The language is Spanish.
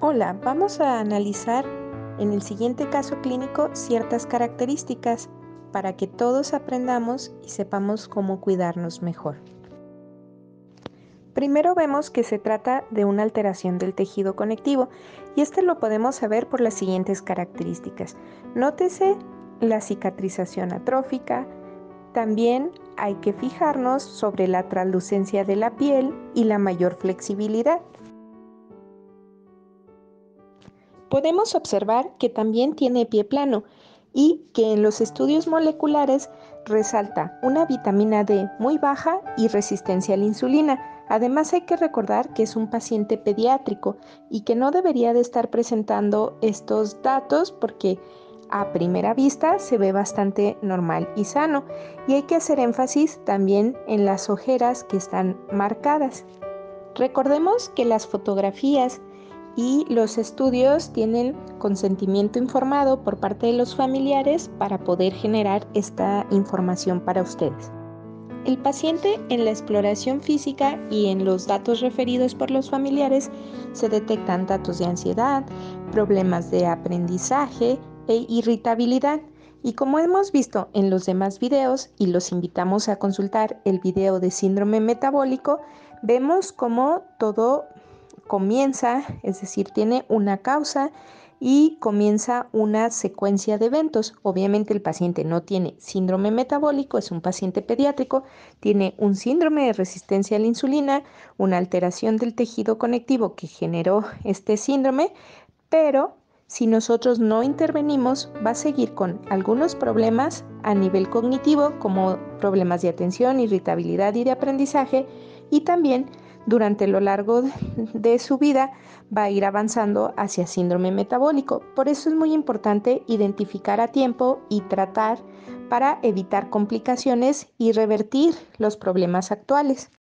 Hola, vamos a analizar en el siguiente caso clínico ciertas características para que todos aprendamos y sepamos cómo cuidarnos mejor. Primero vemos que se trata de una alteración del tejido conectivo y lo podemos saber por las siguientes características. Nótese la cicatrización atrófica. También hay que fijarnos sobre la translucencia de la piel y la mayor flexibilidad. Podemos observar que también tiene pie plano y que en los estudios moleculares resalta una vitamina D muy baja y resistencia a la insulina. Además hay que recordar que es un paciente pediátrico y que no debería de estar presentando estos datos porque a primera vista se ve bastante normal y sano, y hay que hacer énfasis también en las ojeras que están marcadas. Recordemos que las fotografías y los estudios tienen consentimiento informado por parte de los familiares para poder generar esta información para ustedes. El paciente, en la exploración física y en los datos referidos por los familiares, se detectan datos de ansiedad, problemas de aprendizaje e irritabilidad. Y como hemos visto en los demás videos, y los invitamos a consultar el video de síndrome metabólico, vemos cómo todo comienza, es decir, tiene una causa y comienza una secuencia de eventos. Obviamente el paciente no tiene síndrome metabólico, es un paciente pediátrico, tiene un síndrome de resistencia a la insulina, una alteración del tejido conectivo que generó este síndrome, pero si nosotros no intervenimos, va a seguir con algunos problemas a nivel cognitivo, como problemas de atención, irritabilidad y de aprendizaje, y también durante lo largo de su vida va a ir avanzando hacia síndrome metabólico. Por eso es muy importante identificar a tiempo y tratar para evitar complicaciones y revertir los problemas actuales.